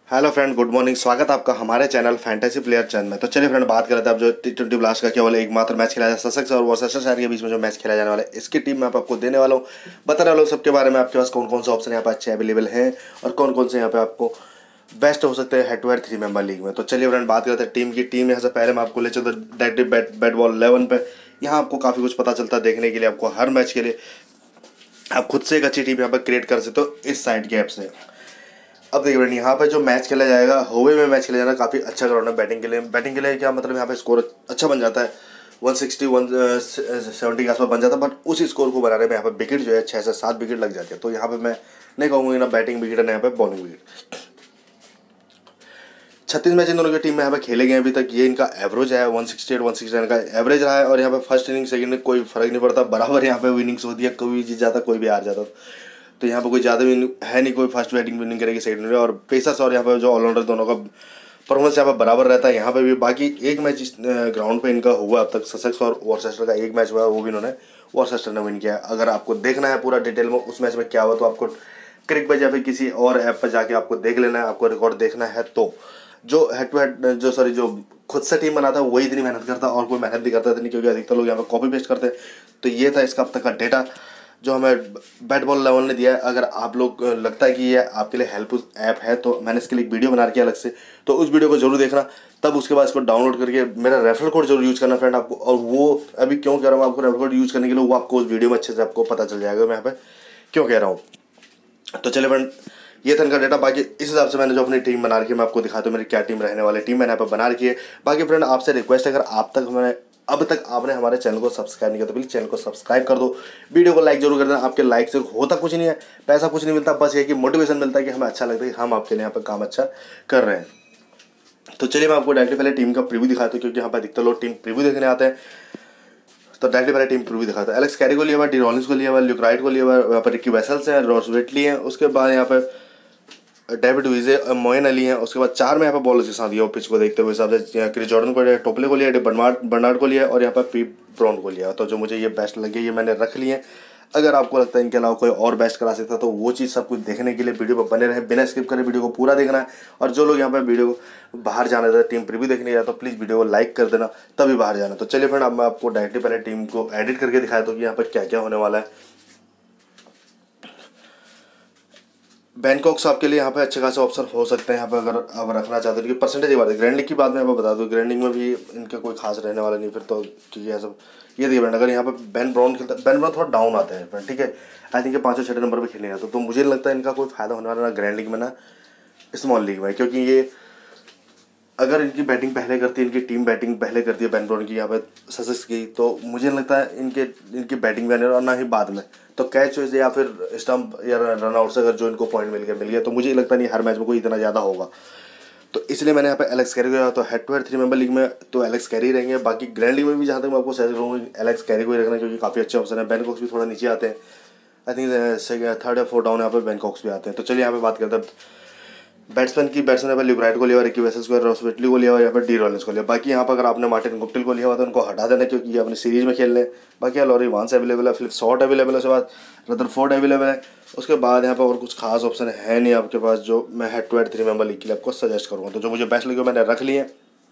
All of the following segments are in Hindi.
Hello friend, good morning. स्वागत है आपका हमारे चैनल फैंटेसी प्लेयर चैनल में। तो चलिए फ्रेंड, बात करते हैं अब जो T20 ब्लास्ट का केवल एकमात्र मैच खेला जाए ससेक्स और वॉर्सेस्टरशायर के बीच में जो मैच खेला जाने वाला है, इसकी टीम मैं आपको देने वाला हूँ, बताने वाला हूँ सबके बारे में। आपके पास कौन कौन से ऑप्शन यहाँ पर अच्छे अवेलेबल हैं और कौन कौन से यहाँ पे आपको बेस्ट हो सकते हैं head to head 3 member league में। तो चलिए फ्रेंड, बात करते हैं टीम की। टीम यहाँ से पहले मैं आपको ले चलता हूँ डायरेक्टली बैट बॉल 11 पे। यहाँ आपको काफ़ी कुछ पता चलता है देखने के लिए। आपको हर मैच के लिए आप खुद से एक अच्छी टीम यहाँ पर क्रिएट कर सकते हो इस साइड के ऐप से। अब देखिए फ्रेंड, यहाँ पे जो मैच खेला जाएगा होवे में मैच खेला जाना काफ़ी अच्छा ग्राउंड है बैटिंग के लिए। बैटिंग के लिए क्या मतलब, यहाँ पे स्कोर अच्छा बन जाता है, 160 170 के आसपास बन जाता है। बट उस स्कोर को बनाने में यहाँ पे विकेट जो है 6 से 7 विकेट लग जाती है। तो यहाँ पे मैं नहीं कहूँगा ना बैटिंग विकेट है ना यहाँ पे बॉलिंग विकेट। 36 मैच इन दोनों की टीम में यहाँ पे खेले गए अभी तक। ये इनका एवरेज है 168 169 का एवरेज रहा है। और यहाँ पे फर्स्ट इनिंग सेकंड इनिंग कोई फर्क नहीं पड़ता, बराबर यहाँ पे विनिंग्स होती है, कोई भी जीत जाता कोई भी हार जाता। तो यहाँ पे कोई ज़्यादा विनिंग है नहीं, कोई फर्स्ट बैटिंग विनिंग करेगी सेकंड में। और पेसर्स और यहाँ पे जो ऑलराउंडर दोनों का परफॉर्मेंस यहाँ पे बराबर रहता है। यहाँ पे भी बाकी एक मैच इस ग्राउंड पे इनका हुआ अब तक, ससेक्स और वॉर्सेस्टर का एक मैच हुआ, वो भी इन्होंने वॉर्सेस्टर ने विन किया है। अगर आपको देखना है पूरा डिटेल में उस मैच में क्या हुआ, तो आपको क्रिक पर या फिर किसी और ऐप पर जाके आपको देख लेना है। आपको रिकॉर्ड देखना है तो जो हेड टू हेड जो खुद से टीम बनाता है वही इतनी मेहनत करता है, और कोई मेहनत नहीं करता इतनी, क्योंकि अधिकतर लोग यहाँ पे कॉपी पेस्ट करते हैं। तो ये था इसका अब तक का डेटा जो हमें बैट बॉल 11 ने दिया है। अगर आप लोग लगता है कि ये आपके लिए हेल्पफुल ऐप है, तो मैंने इसके लिए एक वीडियो बना रखी है अलग से, तो उस वीडियो को जरूर देखना। तब उसके बाद इसको डाउनलोड करके मेरा रेफरल कोड जरूर यूज़ करना फ्रेंड आपको। और वो अभी क्यों कह रहा हूँ आपको रेफरल कोड यूज़ करने के लिए, वो आपको उस वीडियो में अच्छे से आपको पता चल जाएगा मैं यहाँ पे क्यों कह रहा हूँ। तो चलिए फ्रेंड, ये था इनका डेटा। बाकी इस हिसाब से मैंने जो अपनी टीम बना रखी है मैं आपको दिखाता हूँ मेरी क्या टीम रहने वाली। टीम मैंने यहाँ पर बना रखी है। बाकी फ्रेंड, आपसे रिक्वेस्ट है, अगर अब तक आपने हमारे चैनल को सब्सक्राइब नहीं किया तो प्लीज़ चैनल को सब्सक्राइब कर दो, वीडियो को लाइक जरूर कर देना। आपके लाइक से होता कुछ नहीं है, पैसा कुछ नहीं मिलता, बस ये कि मोटिवेशन मिलता है कि हमें अच्छा लगता है कि हम आपके लिए यहाँ पर काम अच्छा कर रहे हैं। तो चलिए मैं आपको डायरेक्टली पहले टीम का प्रीव्यू दिखाता हूँ, क्योंकि यहाँ पर अधिकतर लोग टीम प्रीव्यू देखने आते हैं। तो डायरेक्टली पहले टीम प्रीव्यू दिखाता है। एलेक्स कैरी को लिया हुआ, डी रॉलिंस को लिया हुआ, ल्यूक राइट को लिया हुआ, यहाँ पर रिकी वेसल्स हैं, रॉस वेटली हैं, उसके बाद यहाँ पर डेविड विजे, मोइन अली हैं। उसके बाद 4 में यहाँ पर बॉलर्स के साथ ये पिच को देखते हुए हिसाब से क्रिस जॉर्डन को लिया, टोपले को लिया, बर्नार्ड को लिया और यहाँ पर पी ब्राउन को लिया। तो जो मुझे ये बेस्ट लगे ये मैंने रख लिए हैं। अगर आपको लगता है इनके अलावा कोई और बेस्ट करा सकता है तो वो चीज़ सब कुछ देखने के लिए वीडियो पर बने रहे, बिना स्किप करे वीडियो को पूरा देखना है। और जो लोग यहाँ पर वीडियो को बाहर जाना था टीम प्रीव्यू देखने गया तो प्लीज़ वीडियो को लाइक कर देना, तभी बाहर जाना। तो चलिए फ्रेंड, अब मैं आपको डायरेक्टली पहले टीम को एडिट करके दिखाया तो कि यहाँ पर क्या क्या होने वाला है। बैंकॉक्स आपके लिए यहाँ पे अच्छे खासे ऑप्शन हो सकते हैं यहाँ पे, अगर आप रखना चाहते हो। कि परसेंटेज की बात है, ग्रैंड लीग की बात मैं आपको बता दूँ, ग्रैंड लीग में भी इनका कोई खास रहने वाला नहीं फिर तो, क्योंकि ये सब ये देखिए फ्रेंड, अगर यहाँ पे बेन ब्राउन खेलता है, बेन ब्राउन थोड़ा डाउन आता है फ्रेंड, ठीक है। आई थिंक ये 5 और 6 नंबर पर खेलने आता तो मुझे लगता है इनका कोई फायदा होने वाला ना ग्रैंड लीग में ना स्मॉल लीग में, क्योंकि ये अगर इनकी बैटिंग पहले करती है, इनकी टीम बैटिंग पहले करती है बेन ब्राउन की यहाँ पे ससेक्स की, तो मुझे लगता है इनकी बैटिंग भी आने और ना ही बाद में। तो कैच या फिर स्टंप या रन आउट से अगर जो इनको पॉइंट मिल गया तो मुझे लगता नहीं हर मैच में कोई इतना ज़्यादा होगा। तो इसलिए मैंने यहाँ पे एलेक्स कैरी को, तो head to head 3 member league में तो एलेक्स कैरी रहेंगे। बाकी ग्रैंड लीग में भी जहाँ तक मैं आपको सजेस्ट करूँगा एलेक्स कैरी को ही रखना, क्योंकि काफ़ी अच्छे ऑप्शन है। बैंकॉक्स भी थोड़ा नीचे आते हैं, आई थिंक 3rd या 4th डाउन यहाँ पे बैंकॉक्स भी आते हैं। तो चलिए यहाँ पे बात करते हैं बैट्समैन यहाँ पर ल्यूक राइट को लिया, रिकी वेसल्स को, रॉस वेटली को लिया और यहाँ पर डी रॉलिंस को लिया। बाकी यहाँ पर अगर आपने मार्टिन गुप्टिल को लिया हुआ तो उनको हटा देना, क्योंकि ये अपनी सीरीज में खेल रहे हैं। बाकी यहाँ लॉरी वांस अवेलेबल है, फिलिप शॉर्ट अवेलेबल है, उसके बाद रदरफोर्ड अवेलेबल है। उसके बाद यहाँ पर और कुछ खास ऑप्शन है नहीं आपके पास जो मैं head to head 3 member league के लिए आपको सजेस्ट करूँगा। तो जो मुझे बेस्ट लगे मैंने रख लिए।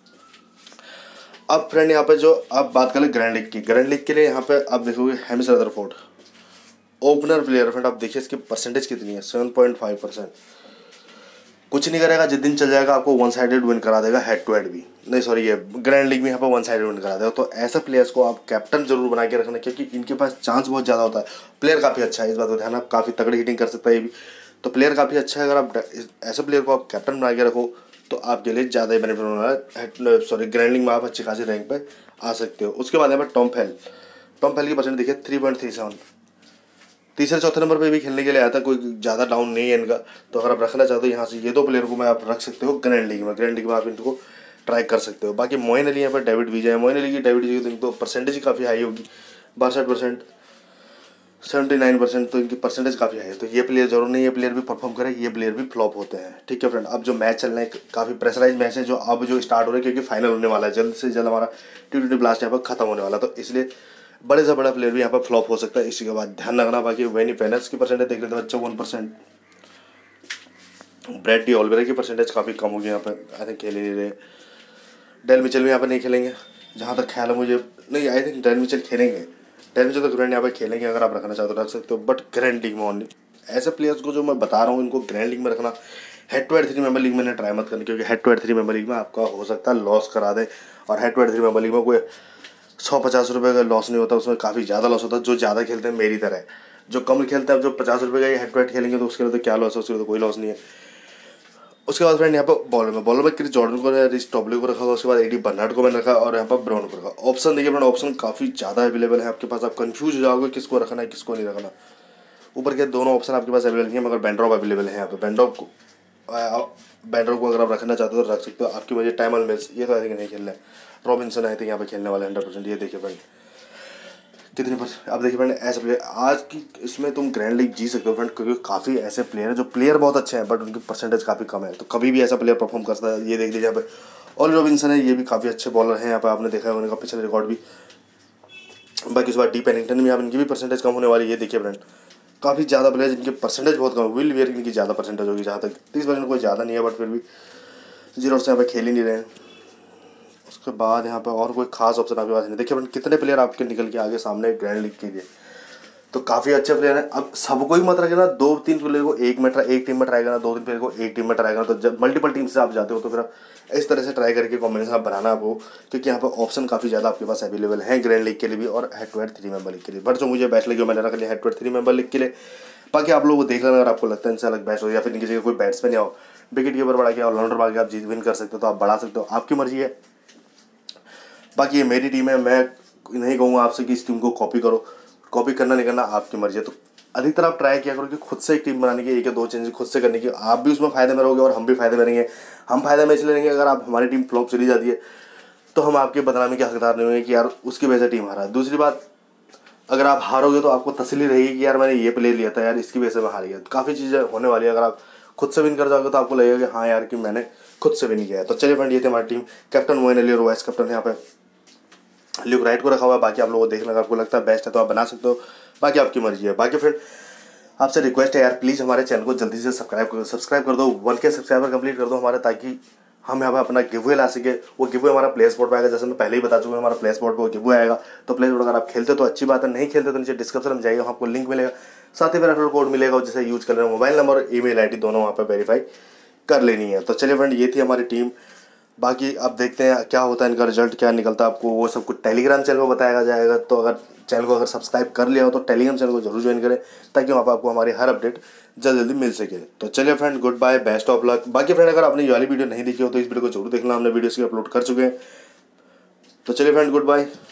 अब फ्रेंड यहाँ पे जो आप बात करें ग्रैंड लीग की, ग्रैंड लीग के लिए यहाँ पे आप देखोगे Hamish Rutherford opener player friend, आप देखिए इसकी परसेंटेज कितनी है, 7.5%। कुछ नहीं करेगा, जिस दिन चल जाएगा आपको 1 साइडेड विन करा देगा, हेड टू हेड भी नहीं, सॉरी ये ग्रैंड लीग में यहाँ पर 1 साइडेड विन करा देगा। तो ऐसे प्लेयर्स को आप कैप्टन जरूर बना के रखना, क्योंकि इनके पास चांस बहुत ज़्यादा होता है। प्लेयर काफ़ी अच्छा है, इस बात को ध्यान, आप काफ़ी तगड़ी हिटिंग कर सकता है ये भी, तो प्लेयर काफ़ी अच्छा है। अगर आप ऐसे प्लेयर को आप कैप्टन बना के रखो तो आपके लिए ज़्यादा ही बेनिफिट होना है। सॉरी ग्रैंड लीग में आप अच्छी खासी रैंक पर आ सकते हो। उसके बाद यहाँ पर टॉम फेल की परसेंट देखिए 3.37, तीसरे चौथे नंबर पे भी खेलने के लिए आया था, कोई ज़्यादा डाउन नहीं है इनका। तो अगर आप रखना चाहते हो यहाँ से ये 2 प्लेयर को मैं आप रख सकते हो ग्रैंड लीग में, ग्रैंड लीग में आप इनको ट्राई कर सकते हो। बाकी मोइन अली यहाँ पर डेविड विजय है, मोइन अली की डेविड विजय की तो परसेंटेज काफ़ी हाई होगी, 62%, 79%, तो इनकी परसेंटेज काफ़ी हाई है। तो ये प्लेयर जरूर नहीं, ये प्लेयर भी परफॉर्म करे, ये प्लेयर भी फ्लॉप होते हैं, ठीक है फ्रेंड। अब जो मैच चल रहे हैं काफ़ी प्रेशराइज मैच है जो अब जो स्टार्ट हो रहे हैं, क्योंकि फाइनल होने वाला है, जल्द से जल्द हमारा T20 ब्लास्ट यहाँ पर खत्म होने वाला, तो इसलिए बड़े से बड़ा प्लेयर भी यहाँ पर फ्लॉप हो सकता है, इसी के बाद ध्यान रखना। बाकी वेनी पेनर्स की परसेंटेज देख लेते हैं बच्चों 1%, ब्रैड डी ऑलवेरा की परसेंटेज काफ़ी कम होगी यहाँ पर, आई थिंक खेल ही नहीं रहे। डेल मिचेल भी यहाँ पर नहीं खेलेंगे जहाँ तक ख्याल है मुझे, नहीं आई थिंक डेल मिचेल खेलेंगे। डेल मिचेल तो ग्रैंड यहाँ पर खेलेंगे, अगर आप रखना चाहते हो रख सकते हो, बट ग्रैंड लीग में ओनली। ऐसे प्लेयर्स को जो मैं बता रहा हूँ इनको ग्रैंड लीग में रखना, head to head 3 member league में ट्राई मत करना, क्योंकि head to head 3 member league में आपका हो सकता है लॉस करा दे। और head to head 3 member league में कोई 150 रुपये का लॉस नहीं होता, उसमें काफ़ी ज़्यादा लॉस होता है। जो ज़्यादा खेलते हैं मेरी तरह, जो कम खेलते हैं, अब जो 50 रुपये का हेड टू हेड खेलेंगे तो उसके लिए तो क्या लॉस है, उसके लिए तो कोई लॉस नहीं है। उसके बाद फ्रेंड यहाँ पर बॉलर में क्रिस जॉर्डन को, रिच टॉबले को रखा हुआ, उसके बाद एडी बर्नार्ड को मैंने रखा, और यहाँ पर ब्राउन को रखा। ऑप्शन देखिए फ्रेंड, ऑप्शन काफ़ी ज़्यादा अवेलेबल है आपके पास, आप कंफ्यूज हो जाओगे किसको रखना है किसको नहीं रखना। ऊपर के दोनों ऑप्शन आपके पास अवेलेबल नहीं है, मगर बेंड्रॉप अवेलेबल है यहाँ पे। बेंड्रॉप को अगर आप रखना चाहते हो तो रख सकते हो, आपकी वजह टाइम मिल्स, ये तो आई थिंक नहीं खेल रहे हैं। रॉबिन्सन आई थिंक यहाँ पे खेलने वाले 100%। ये देखिए फ्रेंड कितने परसेंट, आप देखिए फ्रेंड ऐसे प्लेयर आज की इसमें तुम ग्रैंड लीग जी सकते हो फ्रेंड, क्योंकि काफ़ी ऐसे प्लेयर हैं जो प्लेयर बहुत अच्छे हैं बट उनकी परसेंटेज काफ़ी कम है, तो कभी भी ऐसा प्लेयर परफॉर्म करता है। ये देख लीजिए यहाँ पे ऑली रॉबिन्सन है, ये भी काफ़ी अच्छे बॉलर हैं यहाँ पे, आपने देखा है उनका पिछले रिकॉर्ड भी। बाकी उसके बाद डी पेनिंगटन भी, आप इनकी भी परसेंटेज कम होने वाली है। ये देखिए फ्रेंड काफ़ी ज़्यादा प्लेयर जिनकी परसेंटेज बहुत कम, विल वेयर इनकी ज़्यादा परसेंटेज होगी, जहाँ तक 30% कोई ज़्यादा नहीं है, बट फिर भी 0 से यहाँ पे खेल ही नहीं रहे हैं। उसके बाद यहाँ पे और कोई खास ऑप्शन आपके पास नहीं। देखिए फ्रेंड कितने प्लेयर आपके निकल के आगे सामने ग्रैंड लीग के लिए, तो काफ़ी अच्छे प्लेयर हैं। अब सबको ही मत रखना, 2-3 प्लेयर को एक टीम में ट्राई करना, 2-3 प्लेयर को एक टीम में ट्राई करना। तो जब मल्टीपल टीम से आप जाते हो तो फिर इस तरह से ट्राई करके कॉम्बिनेशन आप बनाना आपको, क्योंकि यहाँ पर ऑप्शन काफ़ी ज़्यादा आपके पास अवेलेबल है ग्रैंड लीग के लिए भी और head to head 3 member league के लिए। बट जो मुझे बेस्ट लगी मैंने रख लिया head to head 3 member league के लिए। बाकी आप लोग देख लेना, अगर आपको लगता है इनसे अलग बेस्ट हो, या फिर इनकी जगह कोई बैट्समैन आओ, विकेट कीपर बढ़ा के ऑलराउंडर बढ़ा के आप जीत विन कर सकते हो, तो आप बढ़ा सकते हो, आपकी मर्जी है। बाकी ये मेरी टीम है, मैं नहीं कहूँगा आपसे कि इस टीम को कॉपी करो, कॉपी करना नहीं करना आपकी मर्जी है। तो अधिकतर आप ट्राई किया करो कि खुद से एक टीम बनाने की, एक या दो चेंज खुद से करने की, आप भी उसमें फ़ायदे में रहोगे और हम भी फ़ायदे में रहेंगे। हम फ़ायदे में इसलिए रहेंगे अगर आप हमारी टीम फ्लॉप चली जाती है तो हम आपके बदनामी के हकदार नहीं होंगे कि यार उसकी वजह से टीम हारा। दूसरी बात, अगर आप हारोगे तो आपको तसल्ली रहेगी कि यार मैंने ये प्लेयर लिया था यार, इसकी वजह से मैं हार गया। तो काफ़ी चीज़ें होने वाली है, अगर आप खुद से विन कर जाओगे तो आपको लगेगा कि हाँ यार कि मैंने खुद से विन किया है। तो चलिए फ्रेंड, ये थी हमारी टीम। कैप्टन मोइन अली और वाइस कैप्टन यहाँ पे ल्यूक राइट को रखा हुआ है। बाकी आप लोगों को देखना, अगर आपको लगता है बेस्ट है तो आप बना सकते हो, बाकी आपकी मर्जी है। बाकी फ्रेंड आपसे रिक्वेस्ट है यार, प्लीज़ हमारे चैनल को जल्दी से सब्सक्राइब कर दो, 1K सब्सक्राइबर कंप्लीट कर दो हमारे, ताकि हम यहाँ पर अपना गिववे ला सके। वो गिववे हमारा प्ले स्पॉट पर आएगा, जैसे मैं पहले ही बता चुका हूँ, हमारा प्ले स्पॉट पर वो गिववे आएगा। तो प्ले स्पॉट अगर आप खेलते हो तो अच्छी बात है, नहीं खेलते तो नीचे डिस्क्रिप्शन में जाइए, आपको लिंक मिलेगा, साथ ही में रेफरल कोड मिलेगा, जिसे यूज कर लेना। मोबाइल नंबर और ईमेल आईडी दोनों वहाँ पर वेरीफाई कर लेनी है। तो चलिए फ्रेंड, ये थी हमारी टीम। बाकी अब देखते हैं क्या होता है, इनका रिजल्ट क्या निकलता है, आपको वो सब कुछ टेलीग्राम चैनल पर बताया जाएगा। तो अगर चैनल को अगर सब्सक्राइब कर लिया हो तो टेलीग्राम चैनल को जरूर ज्वाइन करें, ताकि वहाँ पर आपको हमारी हर अपडेट जल्दी जल्दी मिल सके। तो चलिए friend, good bye, best of luck. बाकी फ्रेंड अगर आपने ये वाली वीडियो नहीं देखी हो तो इस वीडियो को जरूर देखना, हमने वीडियोस की अपलोड कर चुके हैं। तो चलिए फ्रेंड, गुड बाय।